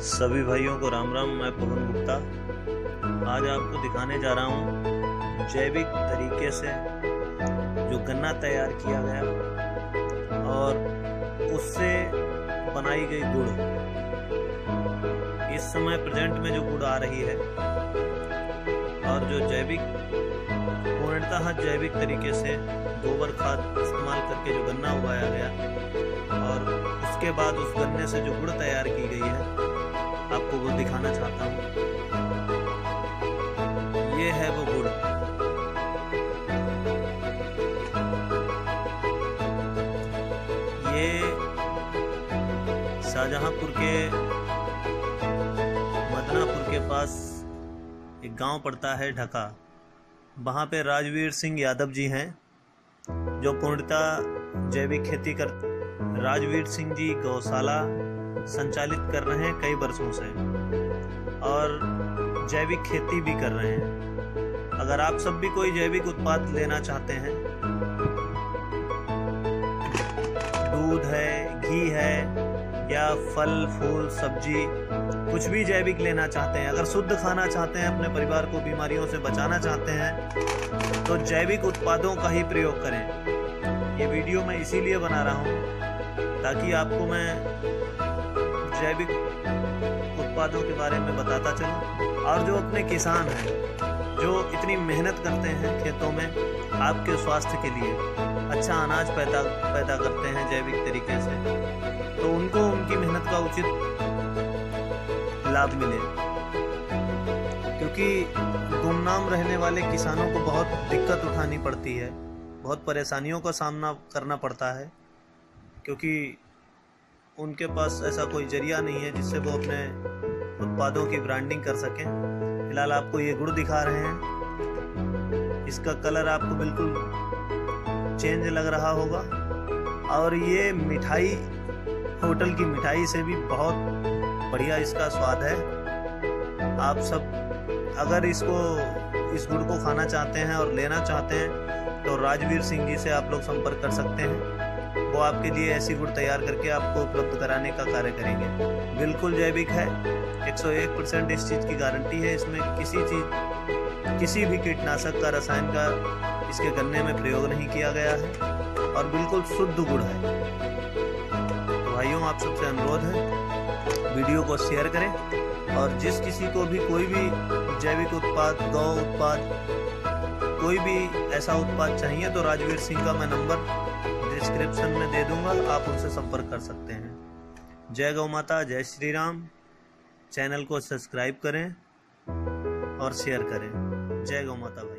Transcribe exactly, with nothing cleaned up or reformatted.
सभी भाइयों को राम राम। मैं पवन गुप्ता आज आपको दिखाने जा रहा हूँ जैविक तरीके से जो गन्ना तैयार किया गया और उससे बनाई गई गुड़। इस समय प्रेजेंट में जो गुड़ आ रही है और जो जैविक पूर्णतः जैविक तरीके से गोबर खाद इस्तेमाल करके जो गन्ना उगाया गया और उसके बाद उस गन्ने से जो गुड़ तैयार की गई है आपको वो दिखाना चाहता हूँ। ये है वो गुड़। ये शाहजहांपुर के मदनापुर के पास एक गांव पड़ता है ढका। वहाँ पे राजवीर सिंह यादव जी हैं जो पूर्णतः जैविक खेती कर राजवीर सिंह जी गौशाला संचालित कर रहे हैं कई वर्षों से और जैविक खेती भी कर रहे हैं। अगर आप सब भी कोई जैविक उत्पाद लेना चाहते हैं, दूध है, घी है या फल फूल सब्जी कुछ भी जैविक लेना चाहते हैं, अगर शुद्ध खाना चाहते हैं, अपने परिवार को बीमारियों से बचाना चाहते हैं तो जैविक उत्पादों का ही प्रयोग करें। ये वीडियो मैं इसीलिए बना रहा हूँ ताकि आपको मैं जैविक उत्पादों के बारे में बताता चलूं और जो अपने किसान हैं जो इतनी मेहनत करते हैं खेतों में आपके स्वास्थ्य के लिए अच्छा अनाज पैदा पैदा करते हैं जैविक तरीके से, तो उनको उनकी मेहनत का उचित लाभ मिले। क्योंकि गुमनाम रहने वाले किसानों को बहुत दिक्कत उठानी पड़ती है, बहुत परेशानियों का सामना करना पड़ता है क्योंकि उनके पास ऐसा कोई जरिया नहीं है जिससे वो अपने उत्पादों की ब्रांडिंग कर सकें। फिलहाल आपको ये गुड़ दिखा रहे हैं, इसका कलर आपको बिल्कुल चेंज लग रहा होगा और ये मिठाई होटल की मिठाई से भी बहुत बढ़िया इसका स्वाद है। आप सब अगर इसको इस गुड़ को खाना चाहते हैं और लेना चाहते हैं तो राजवीर सिंह जी से आप लोग संपर्क कर सकते हैं। वो आपके लिए ऐसी गुड़ तैयार करके आपको उपलब्ध कराने का कार्य करेंगे। बिल्कुल जैविक है, एक सौ एक परसेंट इस चीज़ की गारंटी है। इसमें किसी चीज़ किसी भी कीटनाशक का रसायन का इसके गन्ने में प्रयोग नहीं किया गया है और बिल्कुल शुद्ध गुड़ है। तो भाइयों आप सबसे अनुरोध है वीडियो को शेयर करें और जिस किसी को भी कोई भी जैविक उत्पाद, गौ उत्पाद, कोई भी ऐसा उत्पाद चाहिए तो राजवीर सिंह का मैं नंबर डिस्क्रिप्शन में दे दूंगा, आप उनसे संपर्क कर सकते हैं। जय गौ माता, जय श्री राम। चैनल को सब्सक्राइब करें और शेयर करें। जय गौ माता।